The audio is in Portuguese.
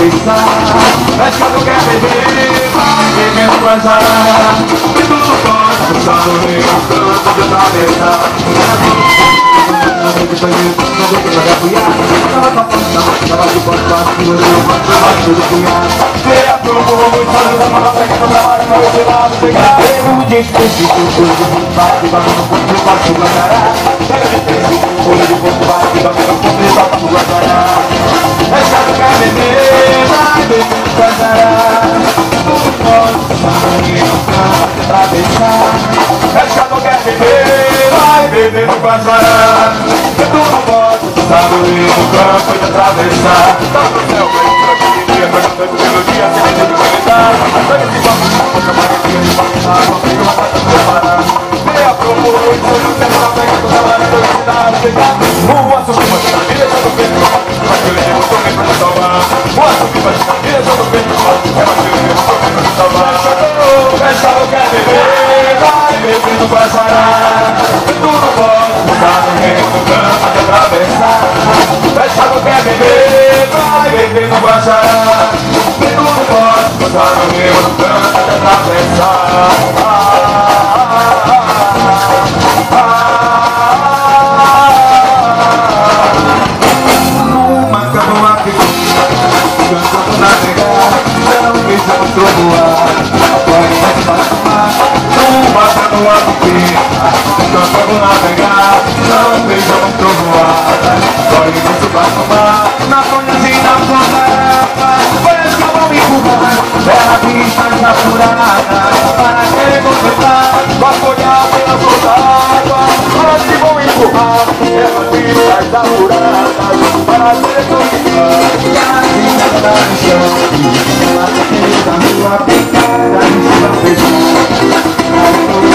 atravessar. Mas quando quer beber, vai bebendo com azar. E tudo pode passar no rio, canto de atravessar. Não vou que vai apoiar. Tava de bote baixo, eu não vou trabalhar tudo apoiar. Veio a promo, muito fazendo a mala, pega no trabalho, pra outro lado pegar. Pego de específico, coisa de bate, bate no ponto, eu passo o guardará. Pega de específico, coisa de ponto, bate, bate no ponto, eu passo o guardará. Essa não quer beber, vai beber no guardará. Tudo pode passar no rio, canto de atravessar. Essa não quer beber, vai beber no guardará. Tudo pode passar no rio, canto de atravessar. Tá no céu, dia, pra cantar pelo dia, sem medo de comentar. Pega esse papo, toca a maretinha de passar, não tem uma carta pra parar. Venha pro mundo, e todo o tempo na frente, toda hora eu vou ensinar a chegar. O açúcar vai tirar, direção do peito, mas que eu levo, tô bem pra te salvar. O açúcar vai tirar, direção do peito, é mais que eu levo, tô bem pra te salvar. Essa não quer beber, vai bebendo pra sarar. Tudo pode mudar no meio do campo de atravessar. Essa não quer beber, vai bebendo pra sarar. Tudo pode mudar no meio do campo de atravessar. Uma canoa que cantando navegar, não deixamos trovoar. Agora vai debaixo do mar. Uma canoa que cantando navegar, não deixamos trovoar. Agora vai debaixo do mar. Na folhazinha da floresta, parece que vão me empurrar. Terra vista desaturada, para que completar. Vai folhar pela flor d'água, parece que vão empurrar. Terra vista desaturada, para que completar. E a vida da missão, uma certeza rua picada, em sua feição.